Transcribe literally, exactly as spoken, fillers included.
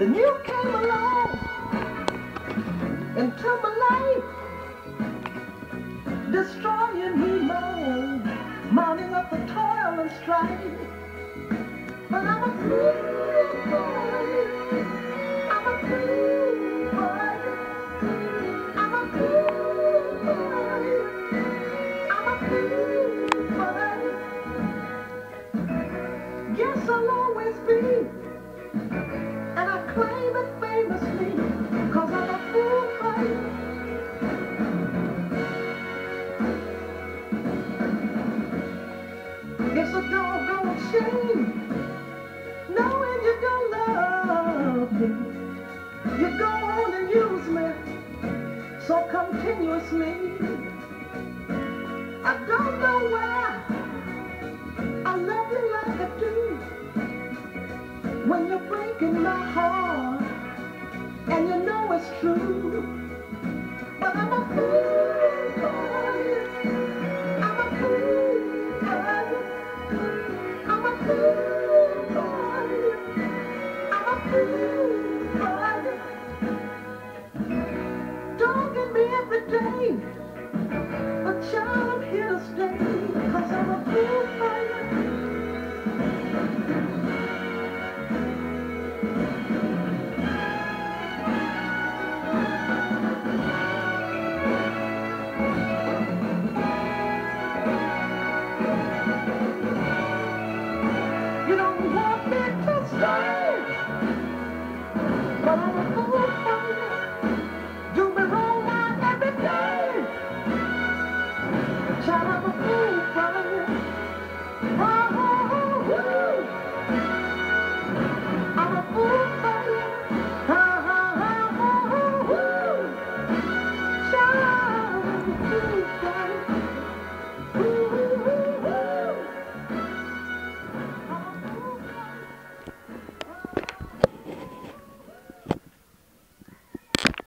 Then you came along into my life, destroying me mind, mounting up the toil and strife. But I'm a free boy, I'm a free boy, I'm a free boy, I'm a free boy. Yes, I'll always be, and I claim it famously, cause I'm a fool fighter. It's a doggone shame, knowing you don't love me. You go on and use me so continuously. I don't know why I love you like I do, when you're breaking my heart, and you know it's true. But I'm a fool boy, I'm a fool boy, I'm a fool boy, I'm a fool boy. Dogging me every day, but child, I'm here to stay, cause I'm a fool boy. You don't want me to stay, but I'm a fool for you. Do me wrong now every day. Child, I'm a fool for you.